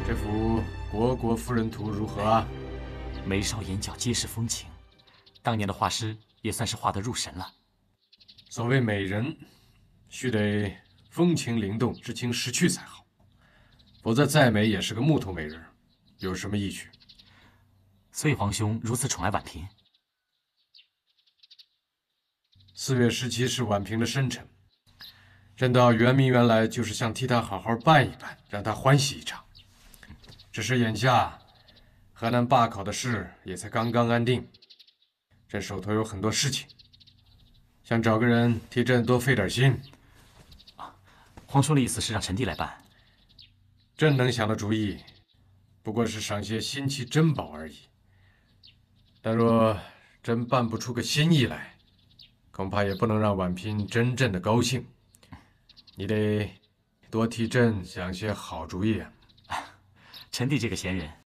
这幅虢国夫人图如何啊？ 眉梢眼角皆是风情，当年的画师也算是画得入神了。 所谓美人，须得风情灵动、知情识趣才好，否则再美也是个木头美人，有什么意趣？ 所以皇兄如此宠爱婉嫔。 4月17是婉嫔的生辰，朕到圆明园来就是想替她好好办一办，让她欢喜一场。只是眼下河南罢考的事也才刚刚安定，朕手头有很多事情，想找个人替朕多费点心。 皇兄的意思是让臣弟来办？ 朕能想的主意，不过是赏些新奇珍宝而已。但若真办不出个心意来，恐怕也不能让婉嫔真正的高兴。你得多替朕想些好主意啊！ 臣弟这个闲人，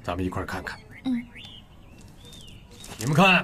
咱们一块儿看看。 嗯， 你们看。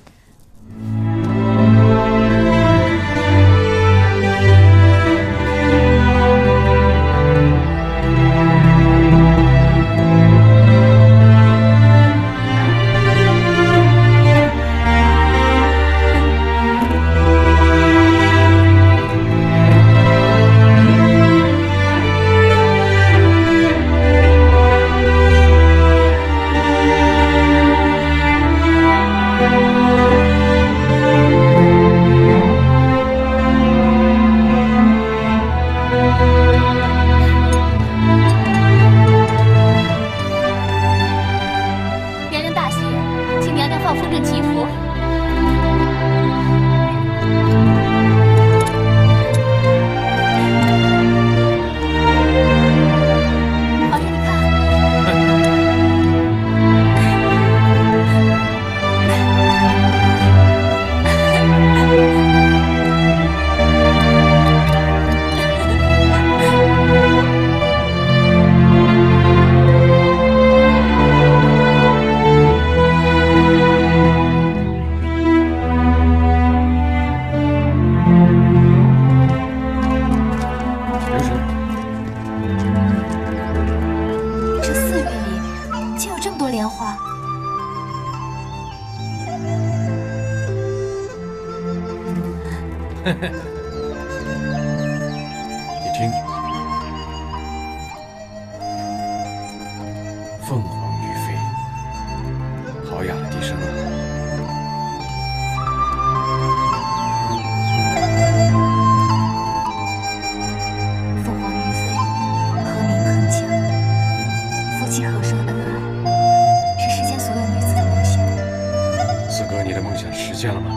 娘娘大喜，请娘娘放风筝祈福。皇上，你看。 留神， 这4月里竟有这么多莲花。 你听，凤凰于飞，好雅的笛声啊！ 凤凰于飞，和鸣铿锵，夫妻和顺恩爱，是世间所有女子的梦想。 四哥，你的梦想实现了吗？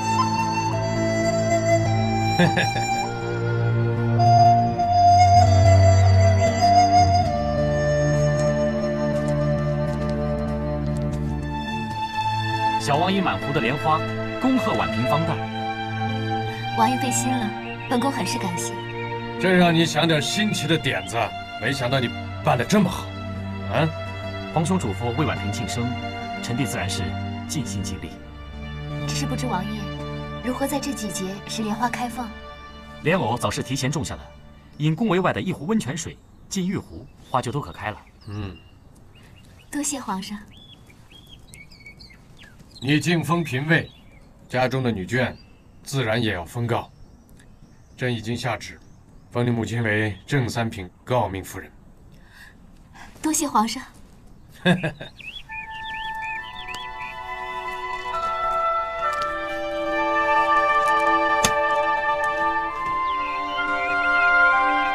小王以满湖的莲花恭贺婉嫔芳诞。 王爷费心了，本宫很是感谢。 真让你想点新奇的点子，没想到你办得这么好，啊！ 皇兄嘱咐为婉嫔庆生，臣弟自然是尽心尽力。 只是不知王爷如何在这季节使莲花开放。 莲藕早是提前种下的，因宫闱外的一湖温泉水进玉湖，花就都可开了。 多谢皇上。 你晋封嫔位，家中的女眷自然也要封诰。朕已经下旨，封你母亲为正三品诰命夫人。 多谢皇上。